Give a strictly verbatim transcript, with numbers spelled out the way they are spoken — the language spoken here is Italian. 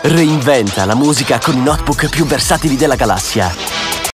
Reinventa la musica con i notebook più versatili della galassia.